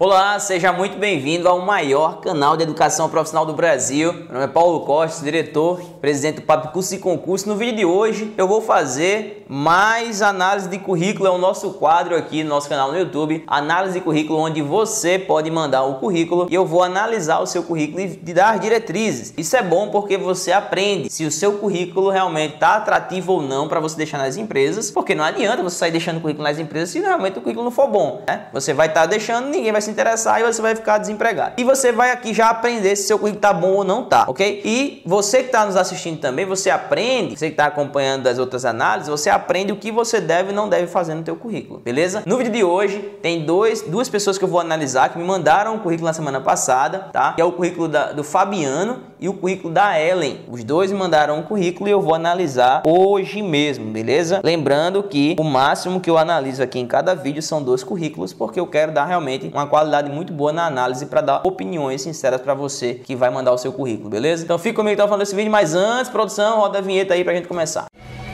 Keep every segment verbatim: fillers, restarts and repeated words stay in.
Olá, seja muito bem-vindo ao maior canal de educação profissional do Brasil. Meu nome é Paulo Costa, diretor, presidente do Papo Curso e Concurso. No vídeo de hoje eu vou fazer mais análise de currículo, é o nosso quadro aqui no nosso canal no YouTube, análise de currículo, onde você pode mandar o currículo e eu vou analisar o seu currículo e te dar diretrizes. Isso é bom porque você aprende se o seu currículo realmente está atrativo ou não para você deixar nas empresas, porque não adianta você sair deixando o currículo nas empresas se realmente o currículo não for bom, né? Você vai estar deixando, ninguém vai se interessar e você vai ficar desempregado. E você vai aqui já aprender se seu currículo tá bom ou não tá, ok? E você que está nos assistindo também, você aprende, você que está acompanhando as outras análises, você aprende o que você deve e não deve fazer no teu currículo, beleza? No vídeo de hoje tem dois, duas pessoas que eu vou analisar que me mandaram um currículo na semana passada, tá? Que é o currículo da, do Fabiano e o currículo da Ellen. Os dois me mandaram um currículo e eu vou analisar hoje mesmo, beleza? Lembrando que o máximo que eu analiso aqui em cada vídeo são dois currículos, porque eu quero dar realmente uma qualidade muito boa na análise para dar opiniões sinceras para você que vai mandar o seu currículo, beleza? Então fica comigo que eu tô falando desse vídeo, mas antes, produção, roda a vinheta aí pra gente começar.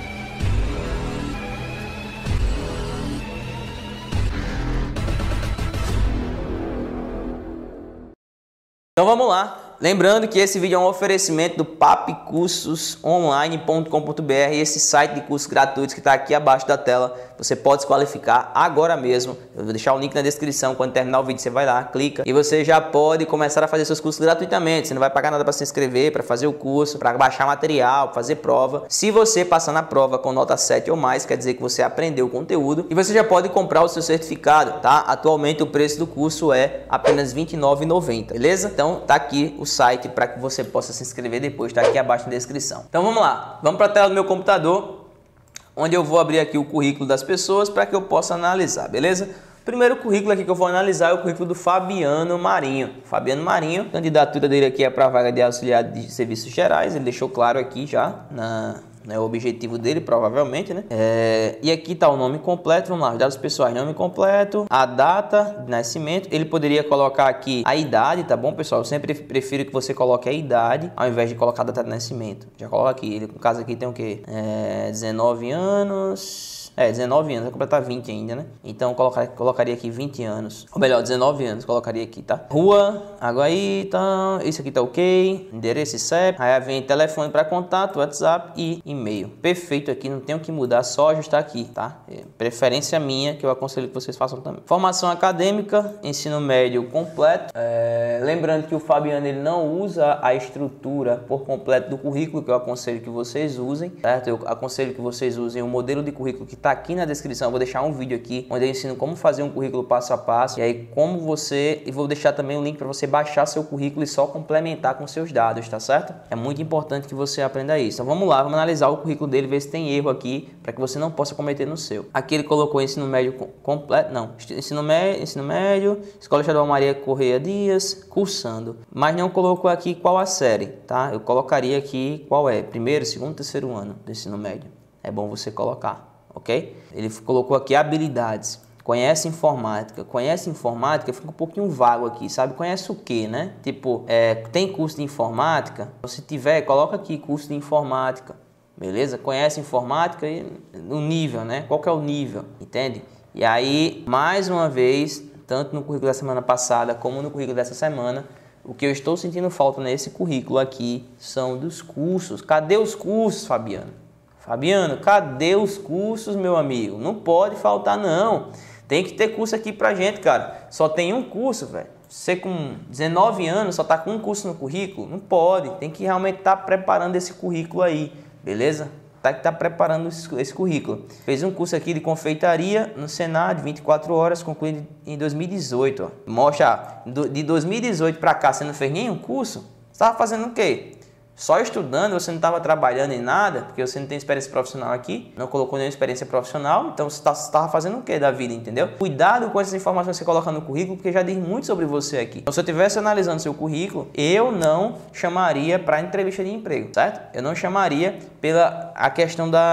Então vamos lá. Lembrando que esse vídeo é um oferecimento do papo cursos online ponto com ponto br, esse site de cursos gratuitos que está aqui abaixo da tela. Você pode se qualificar agora mesmo. Eu vou deixar o link na descrição. Quando terminar o vídeo, você vai lá, clica e você já pode começar a fazer seus cursos gratuitamente. Você não vai pagar nada para se inscrever, para fazer o curso, para baixar material, fazer prova. Se você passar na prova com nota sete ou mais, quer dizer que você aprendeu o conteúdo e você já pode comprar o seu certificado, tá? Atualmente o preço do curso é apenas vinte e nove reais e noventa centavos, beleza? Então tá aqui o site para que você possa se inscrever depois, tá aqui abaixo na descrição. Então vamos lá, vamos para a tela do meu computador, onde eu vou abrir aqui o currículo das pessoas para que eu possa analisar, beleza? O primeiro currículo aqui que eu vou analisar é o currículo do Fabiano Marinho. Fabiano Marinho, a candidatura dele aqui é para a vaga de auxiliar de serviços gerais, ele deixou claro aqui já na... é o objetivo dele, provavelmente, né? É, e aqui tá o nome completo, vamos lá, os dados pessoais, nome completo, a data de nascimento. Ele poderia colocar aqui a idade, tá bom, pessoal? Eu sempre prefiro que você coloque a idade, ao invés de colocar a data de nascimento. Já coloca aqui, ele, no caso aqui tem o quê? É, dezenove anos... É, dezenove anos, vai completar vinte ainda, né? Então colocar, colocaria aqui vinte anos. Ou melhor, dezenove anos, colocaria aqui, tá? Rua, água aí, tá? Isso aqui tá ok. Endereço e C E P. Aí vem telefone para contato, WhatsApp e e-mail. Perfeito aqui, não tenho que mudar, só ajustar aqui, tá? É preferência minha, que eu aconselho que vocês façam também. Formação acadêmica, ensino médio completo. É, lembrando que o Fabiano, ele não usa a estrutura por completo do currículo, que eu aconselho que vocês usem, certo? Eu aconselho que vocês usem o modelo de currículo que tá aqui na descrição. Eu vou deixar um vídeo aqui onde eu ensino como fazer um currículo passo a passo e aí como você, e vou deixar também o link para você baixar seu currículo e só complementar com seus dados, tá certo? É muito importante que você aprenda isso. Então vamos lá, vamos analisar o currículo dele, ver se tem erro aqui para que você não possa cometer no seu. Aqui ele colocou ensino médio completo, não, ensino médio, ensino médio, Escola Estadual Maria Correia Dias, cursando, mas não colocou aqui qual a série, tá? Eu colocaria aqui qual é, primeiro, segundo, terceiro ano do ensino médio. É bom você colocar. Ok? Ele colocou aqui habilidades. Conhece informática. Conhece informática, fica um pouquinho vago aqui, sabe? Conhece o que, né? Tipo, é, tem curso de informática? Se tiver, coloca aqui curso de informática. Beleza? Conhece informática e o nível, né? Qual que é o nível? Entende? E aí, mais uma vez, tanto no currículo da semana passada como no currículo dessa semana, o que eu estou sentindo falta nesse currículo aqui são dos cursos. Cadê os cursos, Fabiano? Fabiano, cadê os cursos, meu amigo? Não pode faltar, não. Tem que ter curso aqui pra gente, cara. Só tem um curso, velho. Você com dezenove anos só tá com um curso no currículo? Não pode. Tem que realmente estar tá preparando esse currículo aí, beleza? Tá que tá preparando esse, esse currículo. Fez um curso aqui de confeitaria no Senado, vinte e quatro horas, concluído em dois mil e dezoito. Ó. Mostra, de dois mil e dezoito pra cá, você não fez nenhum curso? Você tava fazendo o quê? Só estudando, você não estava trabalhando em nada, porque você não tem experiência profissional aqui, não colocou nenhuma experiência profissional, então você estava fazendo o que da vida, entendeu? Cuidado com essas informações que você coloca no currículo, porque já diz muito sobre você aqui. Então, se eu estivesse analisando seu currículo, eu não chamaria para entrevista de emprego, certo? Eu não chamaria pela a questão da,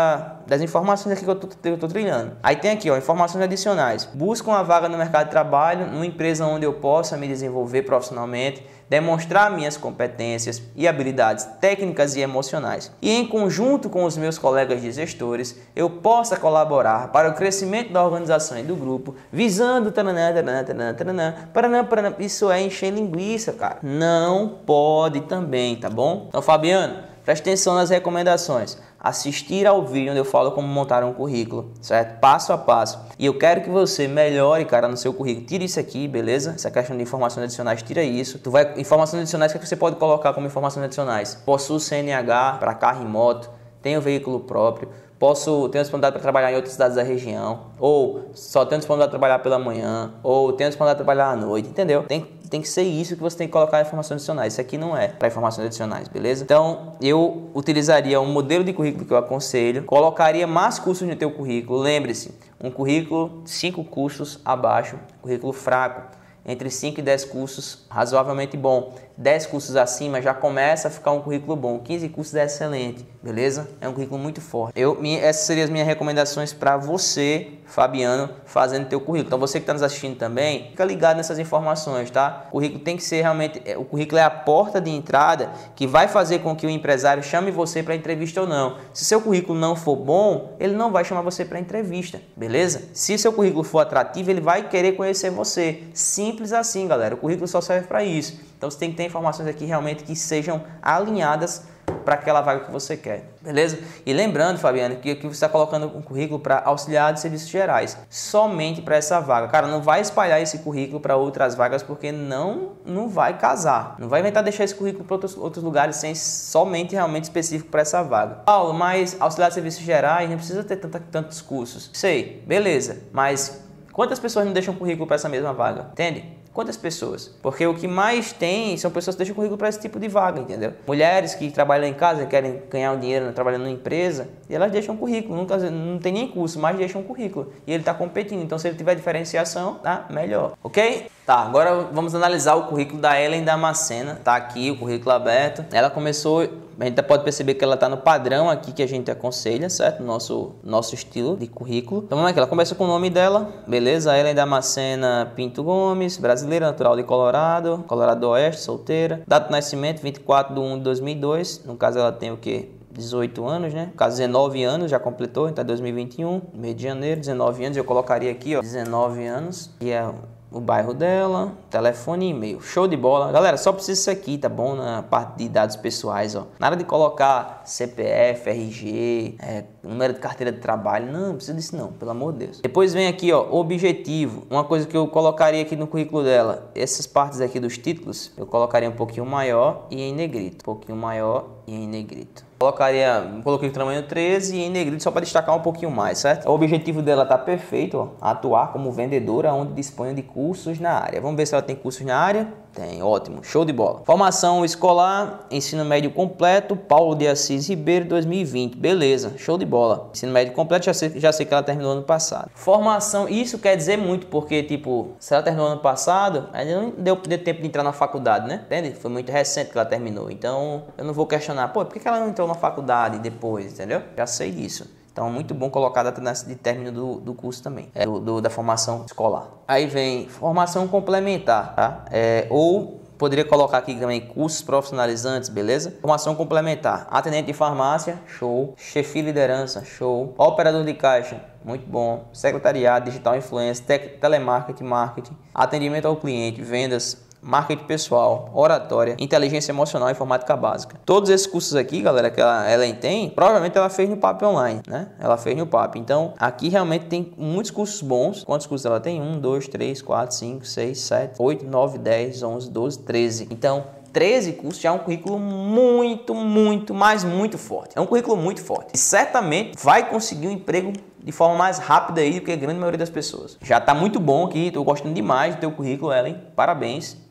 das informações aqui que eu tô, eu tô trilhando. Aí tem aqui, ó, informações adicionais. Busca uma vaga no mercado de trabalho, numa empresa onde eu possa me desenvolver profissionalmente, demonstrar minhas competências e habilidades técnicas e emocionais. E em conjunto com os meus colegas de gestores, eu possa colaborar para o crescimento da organização e do grupo, visando taranã, taranã, taranã, taranã, taranã, taranã. Isso é encher linguiça, cara. Não pode também, tá bom? Então, Fabiano, preste atenção nas recomendações. Assistir ao vídeo onde eu falo como montar um currículo, certo? Passo a passo. E eu quero que você melhore, cara, no seu currículo. Tira isso aqui, beleza? Essa questão de informações adicionais, tira isso. Tu vai informações adicionais que você pode colocar como informações adicionais. Possuo C N H para carro e moto, tenho veículo próprio, posso ter disponibilidade para trabalhar em outras cidades da região, ou só tenho disponibilidade para trabalhar pela manhã, ou tenho disponibilidade para trabalhar à noite, entendeu? Tem Tem que ser isso que você tem que colocar em informações adicionais. Isso aqui não é para informações adicionais, beleza? Então, eu utilizaria um modelo de currículo que eu aconselho, colocaria mais cursos no teu currículo. Lembre-se, um currículo, cinco cursos abaixo, currículo fraco. Entre cinco e dez cursos, razoavelmente bom. dez cursos acima já começa a ficar um currículo bom. quinze cursos é excelente, beleza? É um currículo muito forte. Eu, minha, essas seriam as minhas recomendações para você, Fabiano, fazendo teu currículo. Então você que está nos assistindo também, fica ligado nessas informações, tá? O currículo tem que ser realmente... O currículo é a porta de entrada que vai fazer com que o empresário chame você para entrevista ou não. Se seu currículo não for bom, ele não vai chamar você para entrevista, beleza? Se seu currículo for atrativo, ele vai querer conhecer você. Simples assim, galera. O currículo só serve para isso. Então você tem que ter informações aqui realmente que sejam alinhadas para aquela vaga que você quer, beleza? E lembrando, Fabiano, que aqui você está colocando um currículo para auxiliar de serviços gerais, somente para essa vaga. Cara, não vai espalhar esse currículo para outras vagas porque não, não vai casar. Não vai inventar deixar esse currículo para outros, outros lugares sem somente realmente específico para essa vaga. Paulo, mas auxiliar de serviços gerais não precisa ter tanta, tantos cursos. Sei, beleza, mas quantas pessoas não deixam currículo para essa mesma vaga? Entende? Quantas pessoas? Porque o que mais tem são pessoas que deixam currículo para esse tipo de vaga, entendeu? Mulheres que trabalham em casa, querem ganhar um dinheiro trabalhando numa empresa, e elas deixam currículo, nunca, não tem nem curso, mas deixam currículo. E ele está competindo, então se ele tiver diferenciação, tá melhor, ok? Tá, agora vamos analisar o currículo da Ellen Damascena. Tá aqui o currículo aberto. Ela começou, a gente pode perceber que ela está no padrão aqui que a gente aconselha, certo? Nosso, nosso estilo de currículo. Então vamos aqui, ela começa com o nome dela, beleza? Ellen Damascena Pinto Gomes, brasileira, natural de Colorado, Colorado do Oeste, solteira. Data de nascimento, vinte e quatro de um de dois mil e dois. No caso ela tem o quê? dezoito anos, né? No caso, dezenove anos, já completou, então é dois mil e vinte e um, mês de janeiro, dezenove anos. Eu colocaria aqui, ó, dezenove anos, que é o bairro dela, telefone e e-mail. Show de bola. Galera, só precisa isso aqui, tá bom? Na parte de dados pessoais, ó. Nada de colocar C P F, R G, é, número de carteira de trabalho. Não, não precisa disso não, pelo amor de Deus. Depois vem aqui, ó, objetivo. Uma coisa que eu colocaria aqui no currículo dela. Essas partes aqui dos títulos, eu colocaria um pouquinho maior e em negrito. Um pouquinho maior e em negrito. Colocaria, coloquei o tamanho treze e em negrito só para destacar um pouquinho mais, certo? O objetivo dela tá perfeito, ó, atuar como vendedora onde dispõe de cursos na área. Vamos ver se ela tem cursos na área. Tem, ótimo, show de bola. Formação escolar, ensino médio completo, Paulo de Assis Ribeiro, dois mil e vinte. Beleza, show de bola. Ensino médio completo, já sei, já sei que ela terminou ano passado. Formação, isso quer dizer muito, porque, tipo, se ela terminou ano passado, ainda não deu, deu tempo de entrar na faculdade, né? Entende? Foi muito recente que ela terminou. Então, eu não vou questionar, pô, por que ela não entrou na faculdade depois, entendeu? Já sei disso. Então, muito bom colocar a data de término do, do curso também, é, do, do, da formação escolar. Aí vem formação complementar, tá? É, ou poderia colocar aqui também cursos profissionalizantes, beleza? Formação complementar, atendente de farmácia, show. Chefia e liderança, show. Operador de caixa, muito bom. Secretariado, digital influencer, telemarketing, marketing, atendimento ao cliente, vendas, marketing pessoal, oratória, inteligência emocional e informática básica. Todos esses cursos aqui, galera, que ela, ela tem, provavelmente ela fez no P A P online, né? Ela fez no P A P. Então, aqui realmente tem muitos cursos bons. Quantos cursos ela tem? um, dois, três, quatro, cinco, seis, sete, oito, nove, dez, onze, doze, treze. Então, treze cursos já é um currículo muito, muito, mas muito forte. É um currículo muito forte. E certamente vai conseguir um emprego de forma mais rápida aí do que a grande maioria das pessoas. Já tá muito bom aqui, tô gostando demais do teu currículo, Ellen. Parabéns.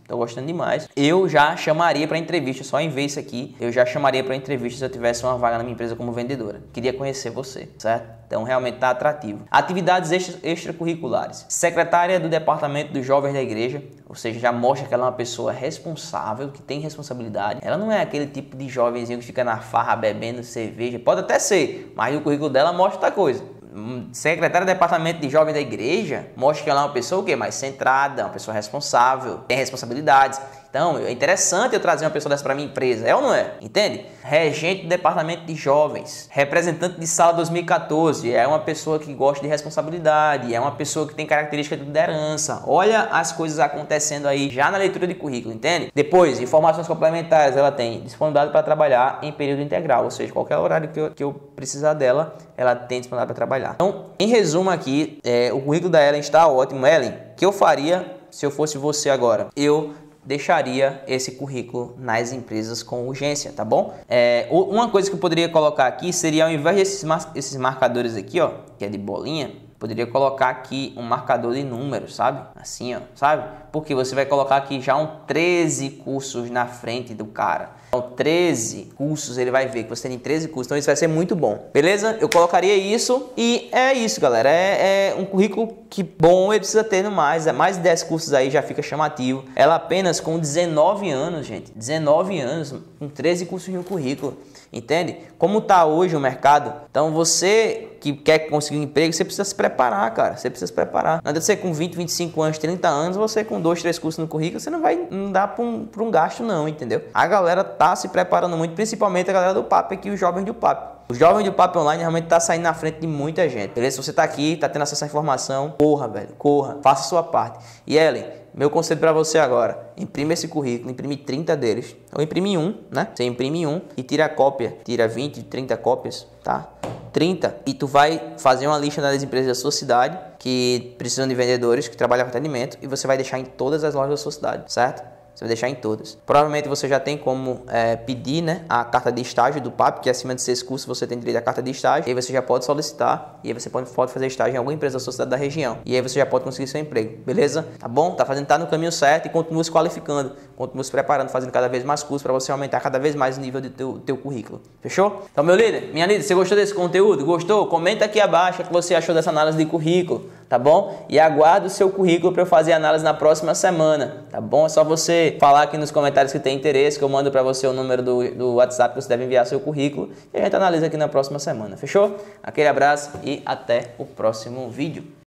Tô gostando demais. Eu já chamaria para entrevista, só em ver isso aqui, eu já chamaria para entrevista se eu tivesse uma vaga na minha empresa como vendedora. Queria conhecer você, certo? Então realmente tá atrativo. Atividades extra, extracurriculares. Secretária do Departamento dos Jovens da Igreja, ou seja, já mostra que ela é uma pessoa responsável, que tem responsabilidade. Ela não é aquele tipo de jovenzinho que fica na farra bebendo cerveja. Pode até ser, mas o currículo dela mostra outra coisa. Secretária do Departamento de Jovens da Igreja mostra que ela é uma pessoa o quê? Mais centrada, uma pessoa responsável, tem responsabilidades. Então, é interessante eu trazer uma pessoa dessa para minha empresa, é ou não é? Entende? Regente do Departamento de Jovens, representante de sala dois mil e quatorze, é uma pessoa que gosta de responsabilidade, é uma pessoa que tem característica de liderança. Olha as coisas acontecendo aí já na leitura de currículo, entende? Depois, informações complementares, ela tem disponibilidade para trabalhar em período integral, ou seja, qualquer horário que eu, que eu precisar dela, ela tem disponibilidade para trabalhar. Então, em resumo aqui, é, o currículo da Ellen está ótimo. Ellen, o que eu faria se eu fosse você agora? Eu deixaria esse currículo nas empresas com urgência, tá bom? É, uma coisa que eu poderia colocar aqui seria, ao invés desses mar esses marcadores aqui, ó, que é de bolinha, poderia colocar aqui um marcador de números, sabe? Assim, ó, sabe? Porque você vai colocar aqui já um treze cursos na frente do cara. Então, treze cursos, ele vai ver que você tem treze cursos, então isso vai ser muito bom. Beleza? Eu colocaria isso e é isso, galera. É, é um currículo que bom, ele precisa ter no mais. Mais de dez cursos aí já fica chamativo. Ela apenas com dezenove anos, gente. dezenove anos, com treze cursos no currículo. Entende? Como tá hoje o mercado. Então, você que quer conseguir um emprego, você precisa se preparar, cara. Você precisa se preparar. Não adianta você com vinte, vinte e cinco anos, trinta anos, você com dois, três cursos no currículo, você não vai, não dá para um, pra um gasto não, entendeu? A galera tá se preparando muito, principalmente a galera do P A P aqui, os jovens do P A P. Os jovens do P A P Online realmente tá saindo na frente de muita gente, beleza? Se você tá aqui, tá tendo acesso à informação, corra, velho, corra, faça a sua parte. E Ellen, meu conselho para você agora, imprime esse currículo, imprime trinta deles, ou imprime um, né? Você imprime um e tira a cópia, tira vinte, trinta cópias, tá? trinta, e tu vai fazer uma lista das empresas da sua cidade que precisam de vendedores, que trabalham com atendimento, e você vai deixar em todas as lojas da sua cidade, certo? Você vai deixar em todas. Provavelmente você já tem como é, pedir, né, a carta de estágio do P A P, que acima de seis cursos você tem direito à carta de estágio. E aí você já pode solicitar. E aí você pode, pode fazer estágio em alguma empresa da sua cidade da região. E aí você já pode conseguir seu emprego. Beleza? Tá bom? Tá fazendo, tá no caminho certo e continua se qualificando. Continua se preparando, fazendo cada vez mais cursos para você aumentar cada vez mais o nível do teu, teu currículo. Fechou? Então, meu líder, minha líder, você gostou desse conteúdo? Gostou? Comenta aqui abaixo o que você achou dessa análise de currículo. Tá bom? E aguardo o seu currículo para eu fazer a análise na próxima semana, tá bom? É só você falar aqui nos comentários que tem interesse, que eu mando para você o número do, do WhatsApp que você deve enviar seu currículo e a gente analisa aqui na próxima semana, fechou? Aquele abraço e até o próximo vídeo.